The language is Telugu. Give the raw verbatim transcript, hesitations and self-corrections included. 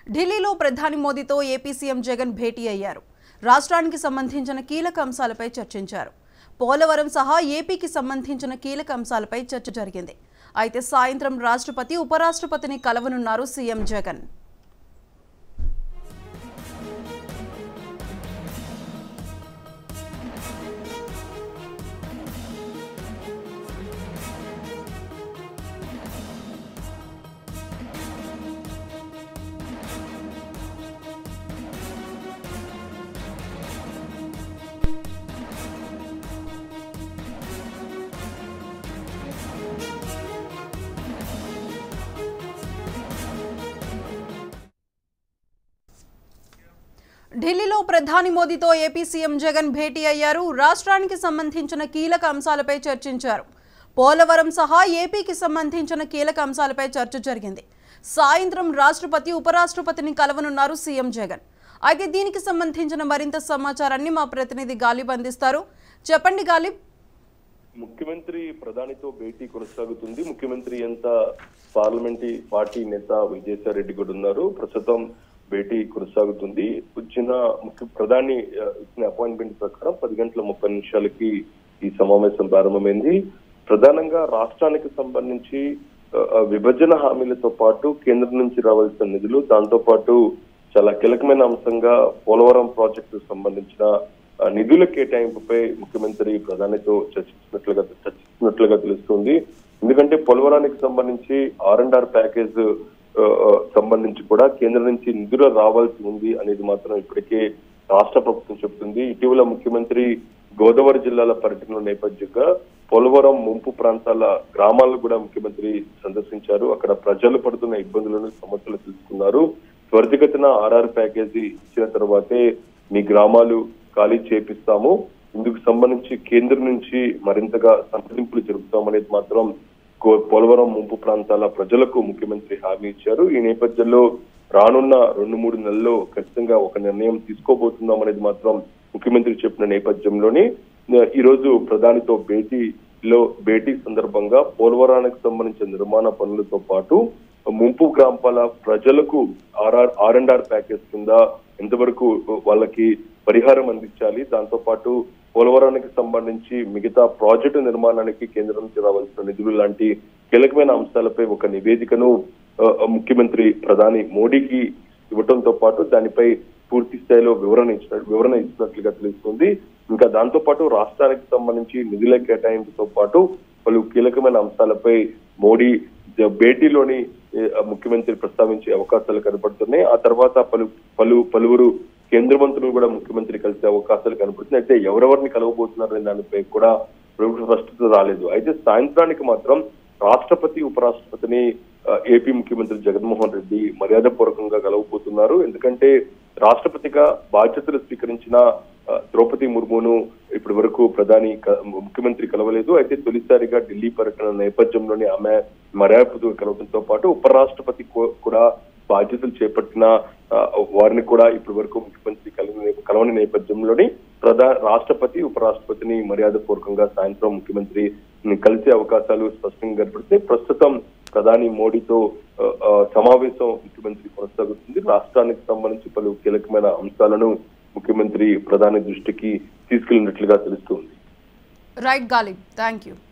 ఢిల్లీలో ప్రధాని మోదీతో ఏపీ సీఎం జగన్ భేటీ అయ్యారు. రాష్ట్రానికి సంబంధించిన కీలక అంశాలపై చర్చించారు. పోలవరం సహా ఏపీకి సంబంధించిన కీలక అంశాలపై చర్చ జరిగింది. అయితే సాయంత్రం రాష్ట్రపతి ఉపరాష్ట్రపతిని కలవనున్నారు సీఎం జగన్. ఢిల్లీలో ప్రధాని మోదీతో ఏపీ సీఎం జగన్ భేటీ అయ్యారు. రాష్ట్రానికి సంబంధించిన కీలక అంశాలపై చర్చించారు. పోలవరం సహా ఏపీకి సంబంధించిన కీలక అంశాలపై చర్చ జరిగింది. సాయంత్రం రాష్ట్రపతి ఉపరాష్ట్రపతిని కలవనున్నారు సీఎం జగన్. అయితే దీనికి సంబంధించిన మరింత సమాచారాన్ని మా ప్రతినిధి గాలిబ్ అందిస్తారు. చెప్పండి గాలిబ్. ముఖ్యమంత్రి ప్రధానితో భేటీ కొనసాగుతుంది. ముఖ్యమంత్రి ఎంత పార్లమెంటరీ పార్టీ నేత విజయసాయి రెడ్డి కూడా ఉన్నారు. ప్రస్తుతం భేటీ కొనసాగుతుంది. వచ్చిన ముఖ్య ప్రధాని ఇచ్చిన అపాయింట్మెంట్ ప్రకారం పది గంటల ముప్పై నిమిషాలకి ఈ సమావేశం ప్రారంభమైంది. ప్రధానంగా రాష్ట్రానికి సంబంధించి విభజన హామీలతో పాటు కేంద్రం నుంచి రావాల్సిన నిధులు, దాంతో పాటు చాలా కీలకమైన అంశంగా పోలవరం ప్రాజెక్టు సంబంధించిన నిధుల కేటాయింపుపై ముఖ్యమంత్రి ప్రధానితో చర్చించినట్లుగా చర్చిస్తున్నట్లుగా తెలుస్తుంది. ఎందుకంటే పోలవరానికి సంబంధించి ఆర్ అండ్ ఆర్ ప్యాకేజ్ సంబంధించి కూడా కేంద్రం నుంచి నిధులు రావాల్సి ఉంది అనేది మాత్రం ఇప్పటికే రాష్ట్ర ప్రభుత్వం చెబుతుంది. ఇటీవల ముఖ్యమంత్రి గోదావరి జిల్లాల పర్యటన నేపథ్యంగా పోలవరం ముంపు ప్రాంతాల గ్రామాలను కూడా ముఖ్యమంత్రి సందర్శించారు. అక్కడ ప్రజలు పడుతున్న ఇబ్బందులను, సమస్యలు తెలుసుకున్నారు. త్వరితగతిన ఆర్ఆర్ ప్యాకేజీ ఇచ్చిన తర్వాతే మీ గ్రామాలు ఖాళీ చేపిస్తాము, ఇందుకు సంబంధించి కేంద్రం నుంచి మరింతగా సంప్రదింపులు జరుపుతామనేది మాత్రం పోలవరం ముంపు ప్రాంతాల ప్రజలకు ముఖ్యమంత్రి హామీ ఇచ్చారు. ఈ నేపథ్యంలో రానున్న రెండు మూడు నెలల్లో ఖచ్చితంగా ఒక నిర్ణయం తీసుకోబోతున్నాం అనేది మాత్రం ముఖ్యమంత్రి చెప్పిన నేపథ్యంలోనే ఈ రోజు ప్రధానితో భేటీలో భేటీ సందర్భంగా పోలవరానికి సంబంధించిన నిర్మాణ పనులతో పాటు ముంపు గ్రామాల ప్రజలకు RR R and R package కింద ఎంతవరకు వాళ్ళకి పరిహారం అందించాలి, దాంతో పాటు పోలవరానికి సంబంధించి మిగతా ప్రాజెక్టు నిర్మాణానికి కేంద్రం నుంచి రావాల్సిన నిధులు లాంటి కీలకమైన అంశాలపై ఒక నివేదికను ముఖ్యమంత్రి ప్రధాని మోడీకి ఇవ్వడంతో పాటు దానిపై పూర్తి స్థాయిలో వివరణ ఇచ్చిన వివరణ ఇచ్చినట్లుగా తెలుస్తుంది. ఇంకా దాంతో పాటు రాష్ట్రానికి సంబంధించి నిధుల కేటాయింపుతో పాటు పలు కీలకమైన అంశాలపై మోడీ భేటీలోని ముఖ్యమంత్రి ప్రస్తావించే అవకాశాలు కనపడుతున్నాయి. ఆ తర్వాత పలు పలు పలువురు కేంద్ర మంత్రులు కూడా ముఖ్యమంత్రి కలిసే అవకాశాలు కనపడుతున్నాయి. అయితే ఎవరెవరిని కలవబోతున్నారనే దానిపై కూడా ప్రభుత్వ స్పష్టత రాలేదు. అయితే సాయంత్రానికి మాత్రం రాష్ట్రపతి ఉపరాష్ట్రపతిని ఏపీ ముఖ్యమంత్రి జగన్మోహన్ రెడ్డి మర్యాదపూర్వకంగా కలవబోతున్నారు. ఎందుకంటే రాష్ట్రపతిగా బాధ్యతలు స్వీకరించిన ద్రౌపది ముర్మును ఇప్పటి వరకు ప్రధాని ముఖ్యమంత్రి కలవలేదు. అయితే తొలిసారిగా ఢిల్లీ పర్యటన నేపథ్యంలోనే ఆమె మర్యాదపూర్వకంగా కలవడంతో పాటు ఉపరాష్ట్రపతి కూడా బాధ్యతలు చేపట్టిన వారిని కూడా ఇప్పటి వరకు ముఖ్యమంత్రి కలవని కలవని నేపథ్యంలోని ప్రధా రాష్ట్రపతి ఉపరాష్ట్రపతిని మర్యాదపూర్వకంగా సాయంత్రం ముఖ్యమంత్రి కలిసే అవకాశాలు స్పష్టంగా కనపడుతున్నాయి. ప్రస్తుతం ప్రధాని మోడీతో సమావేశం ముఖ్యమంత్రి కొనసాగుతుంది. రాష్ట్రానికి సంబంధించి పలు కీలకమైన అంశాలను ముఖ్యమంత్రి ప్రధాని దృష్టికి తీసుకెళ్లినట్లుగా తెలుస్తుంది. Right Ghalib, thank you.